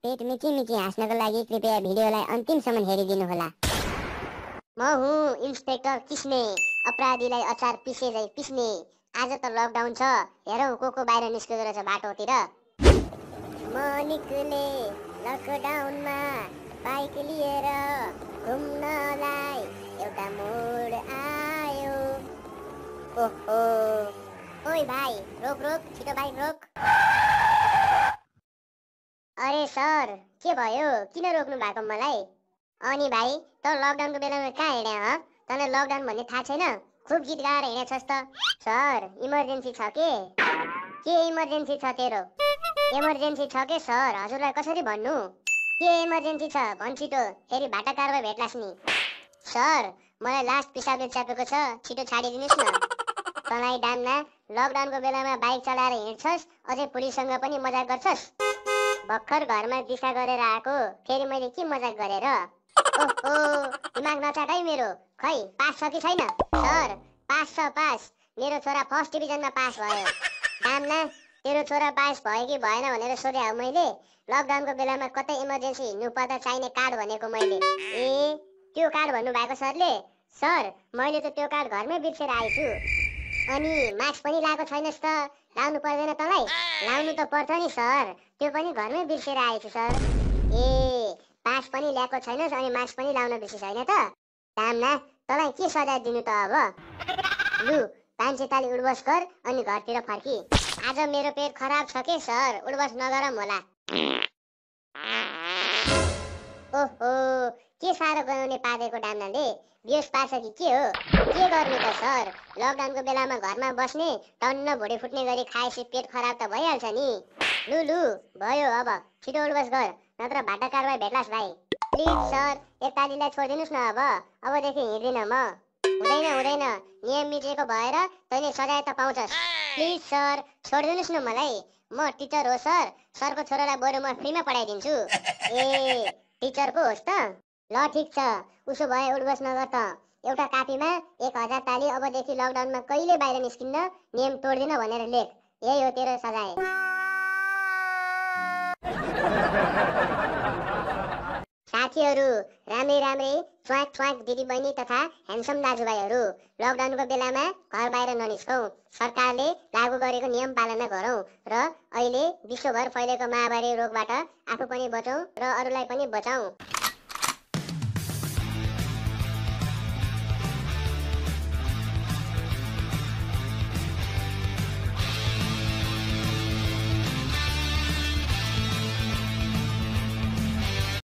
पेट मिची मिची हाँस्नको लागि कृपया भिडियोलाई अन्तिमसम्म हेरिदिनुहोला। म हुँ इन्स्पेक्टर किस्ने, अपराधीलाई अचार पिसे झै पिस्ने। आज त लकडाउन छ, हेरौँ को बाहिर निस्केको रहेछ बाटोतिर। म निक्ले लकडाउनमा बाइक लिएर घुम्नलाई एउटा मोड आयो। ओहो, ओइ भाइ रोक रोक, छिटो बाइक रोक। अरे सर, के भयो? किन रोक्नु भएको मलाई? अनि भाइ, त लकडाउनको बेलामा कहाँ हिँड्या ह? तँलाई लकडाउन भन्ने थाहा छैन? खुब गीत गाएर हिँडेछस् त। सर, इमर्जेन्सी छ के इमर्जेन्सी छ तेरो? इमर्जेन्सी छ के सर? हजुरलाई कसरी भन्नु? के इमर्जेन्सी छ? भन् छिटो, फेरि भाटा कारबाही भेट्लास् नि। सर, मलाई लास्ट पिसाबले च्यापेको छ, छिटो छाडिदिनुस् न। तँलाई डान्ना, लकडाउनको बेलामा बाइक चलाएर हिँड्छस्, अझै पुलिससँग पनि मजाक गर्छस्। भर्खर घरमा दिशा गरेर आएको, फेरि मैले के मजाक गरेर? ओहो, दिमाग नचाट है मेरो। खै पास छ कि छैन? सर, पास छ पास। मेरो छोरा फर्स्ट डिभिजनमा पास भयो। डाम्ना, तेरो छोरा पास भयो कि भएन भनेर सोधे हो मैले। लकडाउनको बेलामा कतै इमर्जेन्सी हिँड्नु पर्दा चाहिने कार्ड भनेको मैले। ए, त्यो कार्ड भन्नुभएको सरले? सर, मैले त त्यो कार्ड घरमै बिर्सेर आएछु। अनि मास्क पनि लगाएको छैनस् त, लाउनु पर्दैन तँलाई? लाउनु त पर्छ नि सर, त्यो पनि घरमै बिर्सेर आएछु सर। ए, पास पनि ल्याएको छैनस् अनि मास्क पनि लाउन बिर्सिस् हैन त? दामना, तँलाई के सजाय दिनु त अब? लु, 500 ताली उडबस गर अनि घरतिर फर्की। आज मेरो पेट खराब छ के सर, उडबस नगरम होला। ओहो, के साह्रो गनाउने पारेको डाम्नाले? बेहोस पार्छ कि के हो? के गर्नु त सर, लकडाउनको बेलामा घरमा बस्ने, टन्न भुँडी फुट्ने गरी खाएपछि पेट खराब त भइहाल्छ नि। लु भयो, अब छिटो उडबस गर, नत्र भाटा कारबाही भेट्लास् भाइ। प्लिज सर, एकतालीलाई छोडिदिनुस् न अबदेखि हिँड्दिनँ म। हुँदैन, नियम मिचेको भएर तैँले सजाय त पाउँछस्। प्लिज सर, छोडिदिनुस् न मलाई। म टिचर हो सर, सरको छोरालाई बरु म फ्रीमा पढाइदिन्छु। ए, टिचर पो होस् त? ल ठिक छ, उसो भए उडबस नगर त। एउटा कापीमा 1000 ताली अबदेखि लकडाउनमा कहिले बाहिर निस्किन्न, नियम तोड्दिन भनेर लेख। यही हो तेरो सजाय। साथीहरू, राम्रै च्वाक दिदीबहिनी तथा ह्यान्डसम दाजुभाइहरू, लकडाउनको बेलामा घर बाहिर ननिस्कौँ। सरकारले लागू गरेको नियम पालना गरौँ र अहिले विश्वभर फैलेको महामारी रोगबाट आफू पनि बचौँ र अरूलाई पनि बचाउँ।